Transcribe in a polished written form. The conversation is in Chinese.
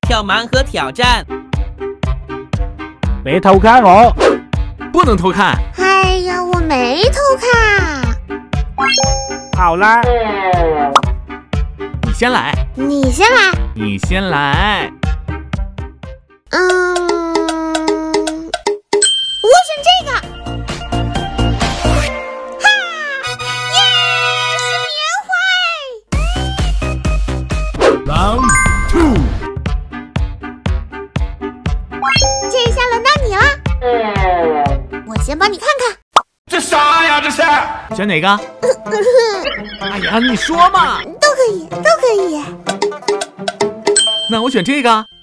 跳盲盒挑战。 别偷看我！ 不能偷看。 哎呀，我没偷看。 好啦， 你先来， 你先来。 你先来。 我选这个。哈，耶，是棉花。 Round 2。 这下轮到你了。我先帮你看看。 这啥呀？这是？ 选哪个？哎呀，你说嘛。 都可以，都可以。 那我选这个。